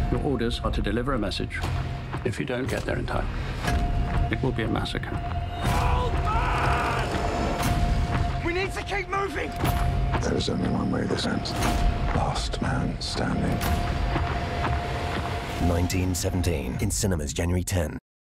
Your orders are to deliver a message. If you don't get there in time, it will be a massacre. Hold on! We need to keep moving! There is only one way this ends. Last man standing. 1917 in cinemas January 10.